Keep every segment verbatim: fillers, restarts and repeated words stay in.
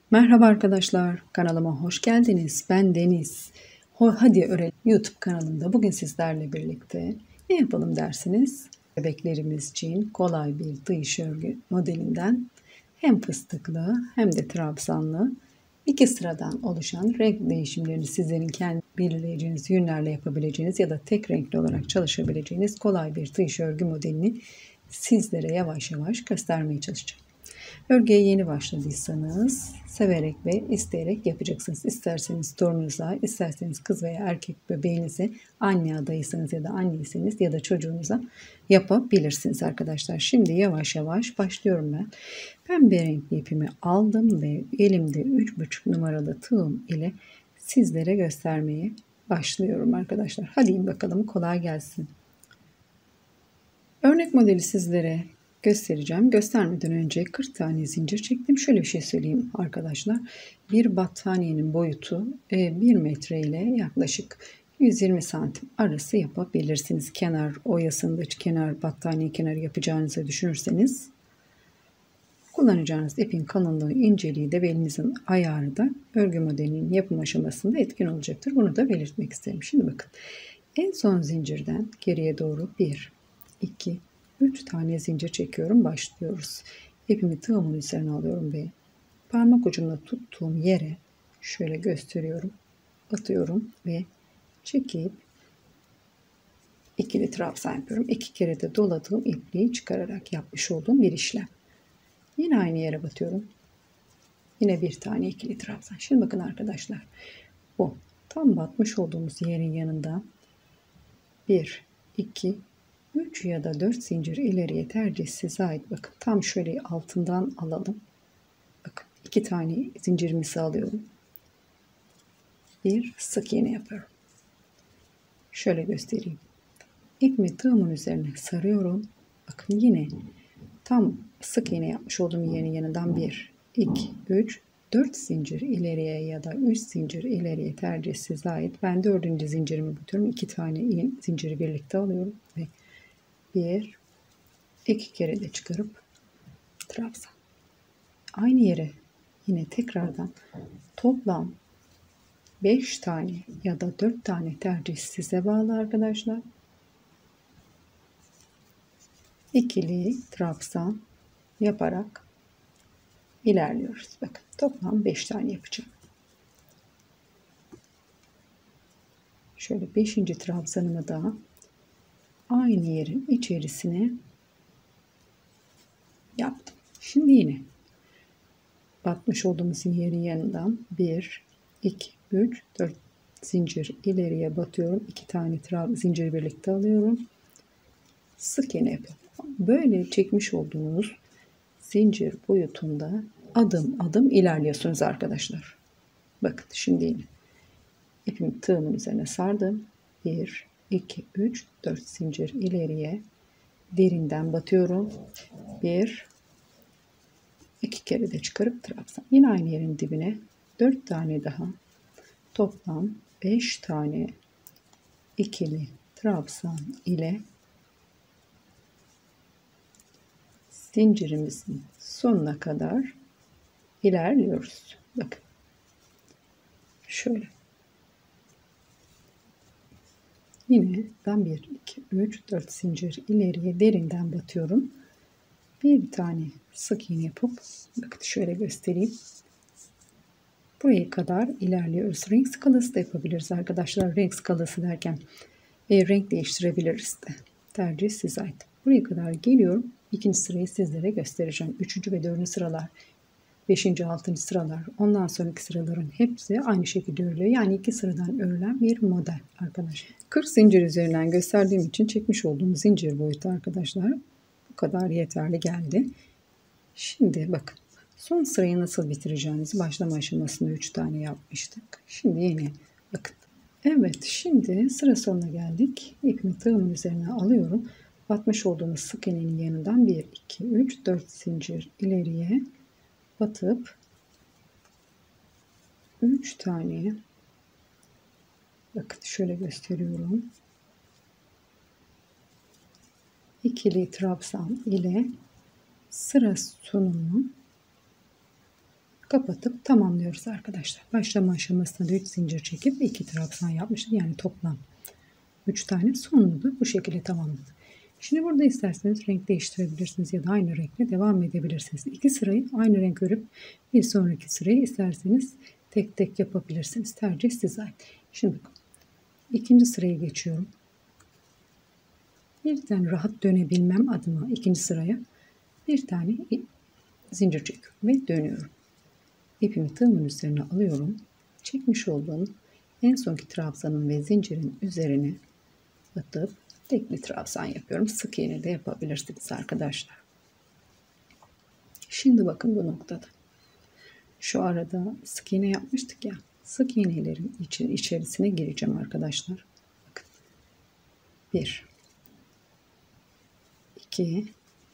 Merhaba arkadaşlar, kanalıma hoş geldiniz. Ben Deniz. Hadi Öğrenelim YouTube kanalımda bugün sizlerle birlikte ne yapalım dersiniz? Bebeklerimiz için kolay bir tığ örgü modelinden hem fıstıklı hem de trabzanlı iki sıradan oluşan renk değişimlerini sizlerin kendi belirleyeceğiniz yünlerle yapabileceğiniz ya da tek renkli olarak çalışabileceğiniz kolay bir tığ örgü modelini sizlere yavaş yavaş göstermeye çalışacağım. Örgüye yeni başladıysanız severek ve isteyerek yapacaksınız. İsterseniz torununuza, isterseniz kız veya erkek bebeğinize, anne adayısınız ya da anneyseniz ya da çocuğunuza yapabilirsiniz arkadaşlar. Şimdi yavaş yavaş başlıyorum ben. Pembe renkli ipimi aldım ve elimde üç buçuk numaralı tığım ile sizlere göstermeye başlıyorum arkadaşlar. Hadi bakalım, kolay gelsin. Örnek modeli sizlere göstereceğim. Göstermeden önce kırk tane zincir çektim. Şöyle bir şey söyleyeyim arkadaşlar. Bir battaniyenin boyutu bir metre ile yaklaşık yüz yirmi santim arası yapabilirsiniz. Kenar oyasında kenar battaniye kenarı yapacağınızı düşünürseniz kullanacağınız ipin kalınlığı, inceliği de ve elinizin ayarı da örgü modelinin yapım aşamasında etkin olacaktır. Bunu da belirtmek isterim. Şimdi bakın. En son zincirden geriye doğru bir, iki, üç tane zincir çekiyorum. Başlıyoruz. İpimi tığımın üzerine alıyorum ve parmak ucumla tuttuğum yere şöyle gösteriyorum. Batıyorum ve çekip ikili trabzan yapıyorum. İki kere de doladığım ipliği çıkararak yapmış olduğum bir işlem. Yine aynı yere batıyorum. Yine bir tane ikili trabzan. Şimdi bakın arkadaşlar. Bu tam batmış olduğumuz yerin yanında bir, iki, üç ya da dört zincir ileriye tercih size ait. Bakın tam şöyle altından alalım. Bakın iki tane zincirimizi alıyorum. Bir sık iğne yapıyorum. Şöyle göstereyim. İpimi tığımın üzerine sarıyorum. Bakın yine tam sık iğne yapmış olduğum yerin yanından bir, iki, üç, dört zincir ileriye ya da üç zincir ileriye tercih size ait. Ben dördüncü zincirimi batıyorum. iki tane zinciri birlikte alıyorum ve bir, iki kere de çıkarıp trabzan. Aynı yere yine tekrardan toplam beş tane ya da dört tane tercih size bağlı arkadaşlar. İkili trabzan yaparak ilerliyoruz. Bakın toplam beş tane yapacağım. Şöyle beşinci trabzanımı da aynı yerin içerisine yaptım. Şimdi yine batmış olduğumuz yerin yanından bir, iki, üç, dört zincir ileriye batıyorum. iki tane zincir birlikte alıyorum. Sık iğne yapıyorum. Böyle çekmiş olduğunuz zincir boyutunda adım adım ilerliyorsunuz arkadaşlar. Bakın şimdi yine ipimi tığımın üzerine sardım. bir, iki, üç, dört zincir ileriye derinden batıyorum. bir, iki kere de çıkarıp trabzan. Yine aynı yerin dibine dört tane daha, toplam beş tane ikili trabzan ile zincirimizin sonuna kadar ilerliyoruz. Bakın. Şöyle. Yine ben bir, iki, üç, dört zincir ileriye derinden batıyorum. Bir tane sık iğne yapıp bakın şöyle göstereyim. Buraya kadar ilerliyoruz. Renk skalası da yapabiliriz arkadaşlar. Renk skalası derken e, renk değiştirebiliriz de. Tercih size ait. Buraya kadar geliyorum. İkinci sırayı sizlere göstereceğim. Üçüncü ve dördüncü sıralar, beşinci, altıncı sıralar, ondan sonraki sıraların hepsi aynı şekilde örülüyor. Yani iki sıradan örülen bir model arkadaşlar. kırk zincir üzerinden gösterdiğim için çekmiş olduğum zincir boyutu arkadaşlar bu kadar yeterli geldi. Şimdi bakın. Son sırayı nasıl bitireceğinizi başlama aşamasında üç tane yapmıştık. Şimdi yine bakın. Evet, şimdi sıra sonuna geldik. İpimi tığımın üzerine alıyorum. Batmış olduğumuz sık iğnenin yanından bir, iki, üç, dört zincir ileriye batıp üç tane, bakın şöyle gösteriyorum. İkili trabzan ile sıra sonunu kapatıp tamamlıyoruz arkadaşlar. Başlama aşamasında üç zincir çekip iki trabzan yapmıştık. Yani toplam üç tane, sonunu da bu şekilde tamamladık. Şimdi burada isterseniz renk değiştirebilirsiniz ya da aynı renkle devam edebilirsiniz. İki sırayı aynı renk örüp bir sonraki sırayı isterseniz tek tek yapabilirsiniz. Tercih size ait. Şimdi ikinci sıraya geçiyorum. Bir tane rahat dönebilmem adına ikinci sıraya bir tane zincir çekiyorum ve dönüyorum. İpimi tığımın üzerine alıyorum. Çekmiş olduğum en sonki trabzanın ve zincirin üzerine batıp tekli trabzan yapıyorum. Sık iğne de yapabilirsiniz arkadaşlar. Şimdi bakın bu noktada. Şu arada sık iğne yapmıştık ya. Sık iğnelerin için içerisine gireceğim arkadaşlar. Bakın. bir iki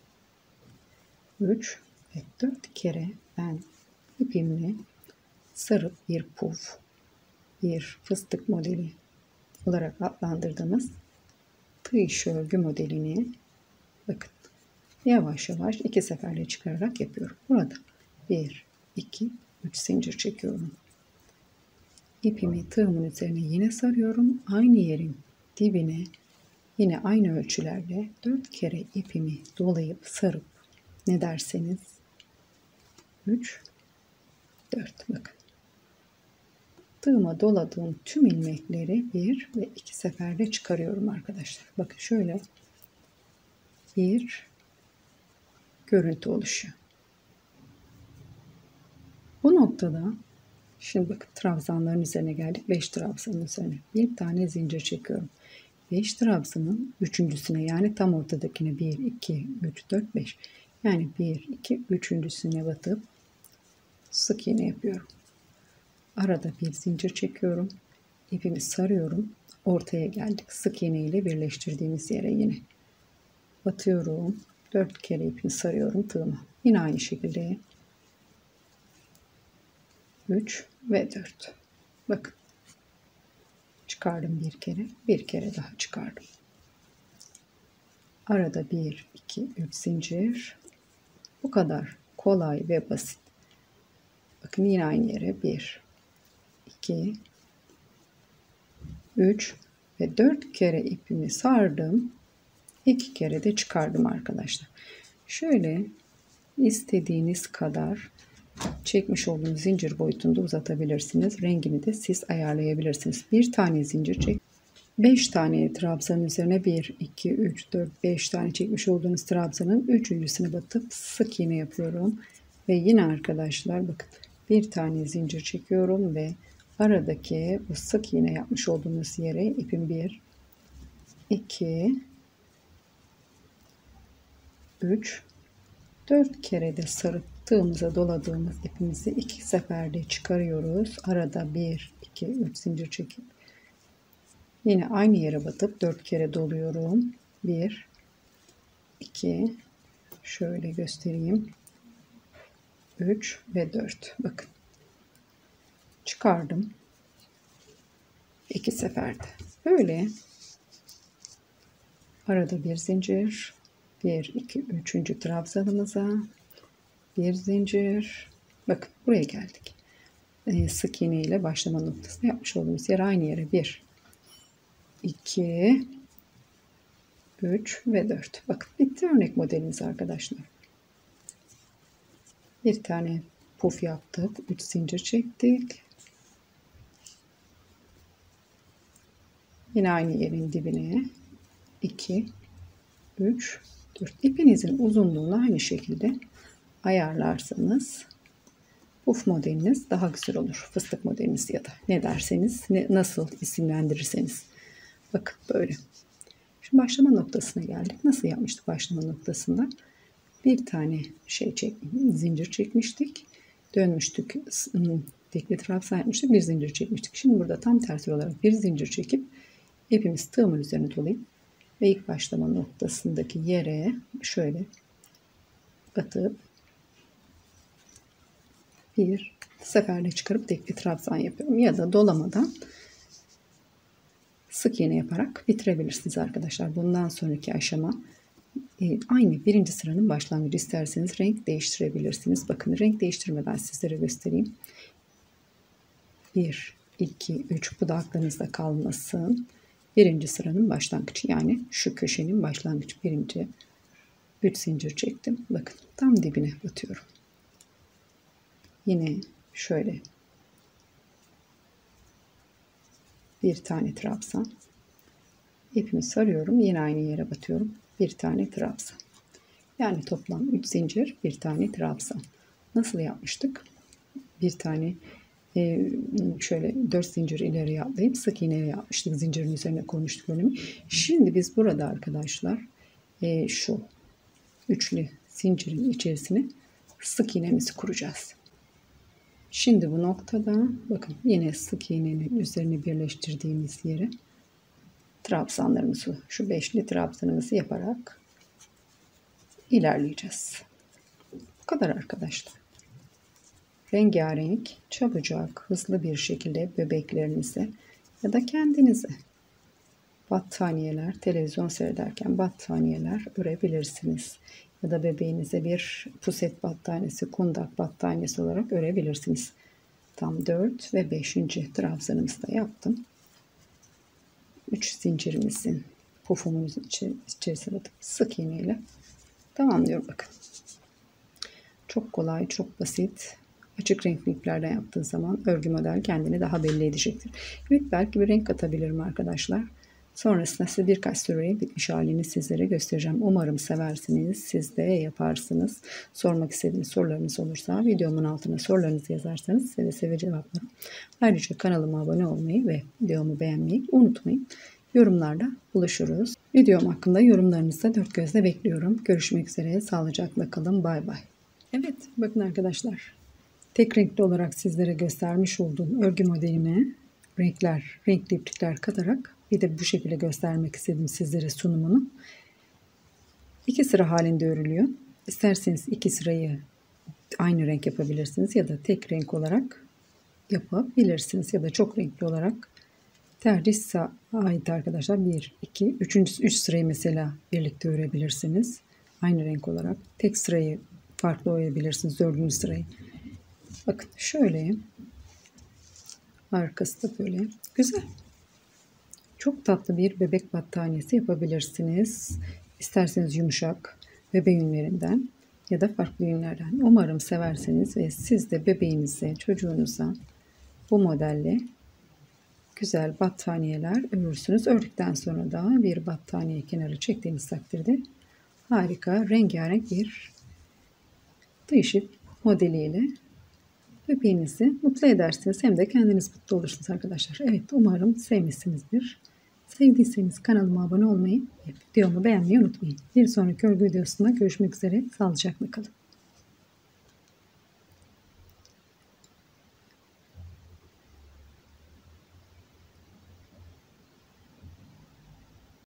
üç ve dört kere ben ipimle sarıp bir puf, bir fıstık modeli olarak adlandırdığımız tığ işi örgü modelini bakın yavaş yavaş iki seferle çıkararak yapıyorum. Burada bir iki üç zincir çekiyorum. İpimi tığımın üzerine yine sarıyorum. Aynı yerin dibine yine aynı ölçülerle dört kere ipimi dolayıp sarıp ne derseniz üç dört bakın. Tığıma doladığım tüm ilmekleri bir ve iki seferde çıkarıyorum arkadaşlar. Bakın şöyle bir görüntü oluşuyor. Bu noktada şimdi bakın trabzanların üzerine geldik. beş trabzanın üzerine bir tane zincir çekiyorum. beş trabzanın üçüncüsüne yani tam ortadakine bir iki üç dört beş yani bir iki üçüncüsüne batıp sık iğne yapıyorum. Arada bir zincir çekiyorum. İpimi sarıyorum. Ortaya geldik. Sık iğne ile birleştirdiğimiz yere yine batıyorum. dört kere ipimi sarıyorum tığıma. Yine aynı şekilde üç ve dört. Bakın. Çıkardım bir kere. Bir kere daha çıkardım. Arada bir iki üç zincir. Bu kadar kolay ve basit. Bakın yine aynı yere bir iki üç ve dört kere ipimi sardım. iki kere de çıkardım arkadaşlar. Şöyle istediğiniz kadar çekmiş olduğunuz zincir boyutunda uzatabilirsiniz. Rengini de siz ayarlayabilirsiniz. Bir tane zincir çek. beş tane trabzanın üzerine bir iki üç dört beş tane çekmiş olduğunuz trabzanın üçüncüsüne batıp sık iğne yapıyorum. Ve yine arkadaşlar bakın bir tane zincir çekiyorum ve aradaki bu sık iğne yapmış olduğumuz yere ipim bir iki üç dört kere de sarıp tığımıza doladığımız ipimizi iki seferde çıkarıyoruz. Arada bir iki üç zincir çekip yine aynı yere batıp dört kere doluyorum. bir iki şöyle göstereyim. üç ve dört. Bakın. Çıkardım. iki seferde. Böyle arada bir zincir, bir iki üçüncü trabzanımıza bir zincir. Bakın buraya geldik. Ee, sık iğne ile başlama noktasını yapmış olduğumuz yer aynı yere bir iki üç ve dört. Bakın bitti örnek modelimiz arkadaşlar. Bir tane puf yaptık. üç zincir çektik. Yine aynı yerin dibine iki üç dört. İpinizin uzunluğunu aynı şekilde ayarlarsanız puf modeliniz daha güzel olur. Fıstık modeliniz ya da ne derseniz, ne, nasıl isimlendirirseniz. Bakın böyle. Şimdi başlama noktasına geldik. Nasıl yapmıştık başlama noktasında? Bir tane şey çek, zincir çekmiştik. Dönmüştük. Tekli trabzan yapmıştık. Bir zincir çekmiştik. Şimdi burada tam tersi olarak bir zincir çekip ipimiz tığımın üzerine dolayıp ve ilk başlama noktasındaki yere şöyle batıp bir seferde çıkarıp tekli trabzan yapıyorum. Ya da dolamadan sık iğne yaparak bitirebilirsiniz arkadaşlar. Bundan sonraki aşama e, aynı birinci sıranın başlangıcı, isterseniz renk değiştirebilirsiniz. Bakın renk değiştirmeden sizlere göstereyim. bir, iki, üç, bu da aklınızda kalmasın. Birinci sıranın başlangıcı, yani şu köşenin başlangıcı, birinci üç zincir çektim. Bakın tam dibine batıyorum. Yine şöyle bir tane trabzan, ipimi sarıyorum, yine aynı yere batıyorum, bir tane trabzan. Yani toplam üç zincir, bir tane trabzan. Nasıl yapmıştık? Bir tane e, şöyle dört zincir ileriye atlayıp sık iğne yapmıştık, zincirin üzerine koymuştuk bölümü. Şimdi biz burada arkadaşlar e, şu üçlü zincirin içerisine sık iğnemizi kuracağız. Şimdi bu noktada bakın yine sık iğnenin üzerine birleştirdiğimiz yere trabzanlarımızı, şu beşli trabzanımızı yaparak ilerleyeceğiz. Bu kadar arkadaşlar. Rengarenk, çabucak, hızlı bir şekilde bebeklerinize ya da kendinize battaniyeler, televizyon seyrederken battaniyeler örebilirsiniz. Ya da bebeğinize bir puset battaniyesi, kundak battaniyesi olarak örebilirsiniz. Tam dört ve beşinci trabzanımızı da yaptım. üç zincirimizin pufumuzun içerisine atıp sık iğne ile tamamlıyorum. Bakın. Çok kolay, çok basit. Açık renkli iplerden yaptığı zaman örgü model kendini daha belli edecektir. Evet, belki bir renk katabilirim arkadaşlar. Sonrasında size birkaç süreyi bitmiş halini sizlere göstereceğim. Umarım seversiniz. Siz de yaparsınız. Sormak istediğiniz sorularınız olursa videomun altına sorularınızı yazarsanız seve seve cevaplarım. Ayrıca kanalıma abone olmayı ve videomu beğenmeyi unutmayın. Yorumlarda buluşuruz. Videom hakkında yorumlarınızı da dört gözle bekliyorum. Görüşmek üzere. Sağlıcakla kalın. Bay bay. Evet, bakın arkadaşlar. Tek renkli olarak sizlere göstermiş olduğum örgü modelime renkler, renkli iplikler katarak bir de bu şekilde göstermek istedim sizlere sunumunu. İki sıra halinde örülüyor. İsterseniz iki sırayı aynı renk yapabilirsiniz ya da tek renk olarak yapabilirsiniz ya da çok renkli olarak tercih size ait arkadaşlar. bir, iki, üçüncü, üç sırayı mesela birlikte örebilirsiniz. Aynı renk olarak. Tek sırayı farklı örebilirsiniz. Dördüncü sırayı. Bakın şöyle. Arkası da böyle. Güzel. Çok tatlı bir bebek battaniyesi yapabilirsiniz. İsterseniz yumuşak bebe yünlerinden ya da farklı yünlerden. Umarım severseniz ve siz de bebeğinize, çocuğunuza bu modelle güzel battaniyeler örürsünüz. Ördükten sonra da bir battaniye kenarı çektiğiniz takdirde harika, rengarenk bir değişik modeliyle bebeğinizi mutlu edersiniz. Hem de kendiniz mutlu olursunuz arkadaşlar. Evet, umarım sevmişsinizdir. Sevdiyseniz kanalıma abone olmayı ve videomu beğenmeyi unutmayın. Bir sonraki örgü videosunda görüşmek üzere. Sağlıcakla kalın.